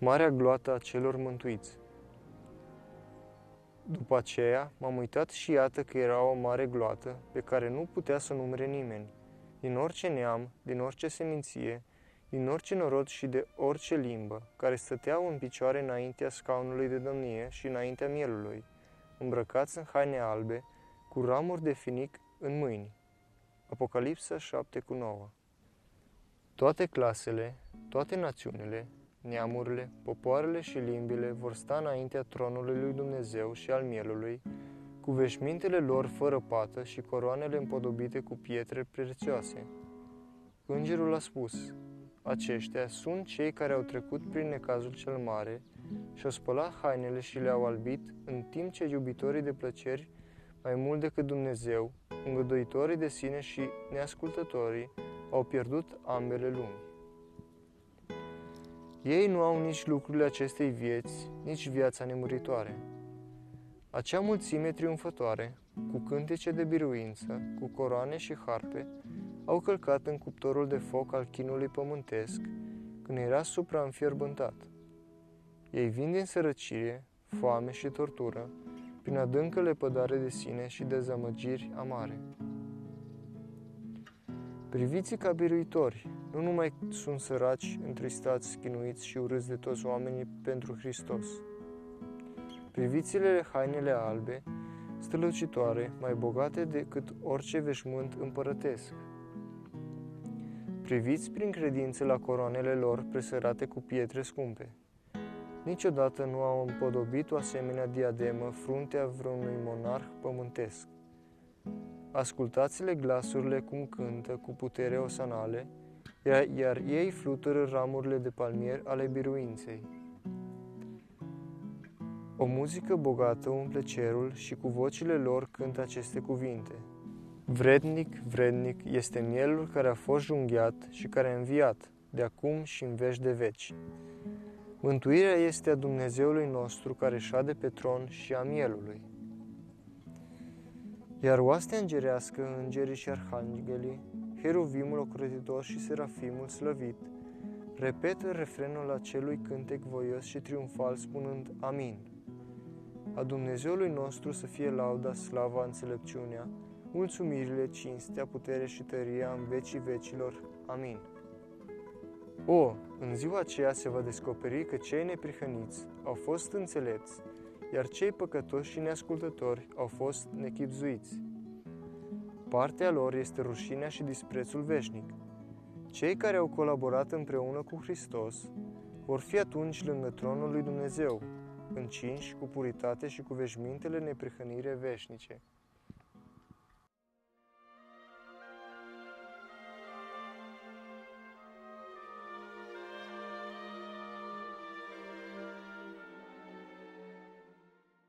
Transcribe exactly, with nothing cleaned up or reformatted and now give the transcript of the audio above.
Marea gloată a celor mântuiți. După aceea m-am uitat și iată că era o mare gloată pe care nu putea să numere nimeni, din orice neam, din orice seminție, din orice norod și de orice limbă, care stăteau în picioare înaintea scaunului de domnie și înaintea mielului, îmbrăcați în haine albe, cu ramuri de finic în mâini. Apocalipsa șapte cu nouă. Toate clasele, toate națiunile, neamurile, popoarele și limbile vor sta înaintea tronului lui Dumnezeu și al mielului, cu veșmintele lor fără pată și coroanele împodobite cu pietre prețioase. Îngerul a spus: aceștia sunt cei care au trecut prin necazul cel mare și au spălat hainele și le-au albit, în timp ce iubitorii de plăceri, mai mult decât Dumnezeu, îngăduitorii de sine și neascultătorii, au pierdut ambele lumi. Ei nu au nici lucrurile acestei vieți, nici viața nemuritoare. Acea mulțime triumfătoare, cu cântece de biruință, cu coroane și harpe, au călcat în cuptorul de foc al chinului pământesc, când era supraînfierbântat. Ei vin din sărăcie, foame și tortură, prin adâncă lepădare de sine și dezamăgiri amare. Priviți-i ca biruitori, nu numai sunt săraci, întristați, chinuiți și urâți de toți oamenii pentru Hristos. Priviți-le hainele albe, strălucitoare, mai bogate decât orice veșmânt împărătesc. Priviți prin credință la coroanele lor presărate cu pietre scumpe. Niciodată nu au împodobit o asemenea diademă fruntea vreunui monarh pământesc. Ascultați-le glasurile cum cântă cu putere osanale, iar, iar ei flutură ramurile de palmier ale biruinței. O muzică bogată umple cerul și cu vocile lor cântă aceste cuvinte: vrednic, vrednic este mielul care a fost junghiat și care a înviat, de acum și în veci de veci. Mântuirea este a Dumnezeului nostru care șade pe tron și a mielului. Iar oastea îngerească, îngerii și arhanghelii, heruvimul ocrotitor și serafimul slăvit, repetă refrenul acelui cântec voios și triumfal spunând Amin. A Dumnezeului nostru să fie lauda, slava, înțelepciunea, mulțumirile, cinstea, puterea și tăria în vecii vecilor. Amin. O, în ziua aceea se va descoperi că cei neprihăniți au fost înțelepți, iar cei păcătoși și neascultători au fost nechibzuiți. Partea lor este rușinea și disprețul veșnic. Cei care au colaborat împreună cu Hristos vor fi atunci lângă tronul lui Dumnezeu, încinși cu puritate și cu veșmintele neprihănire veșnice.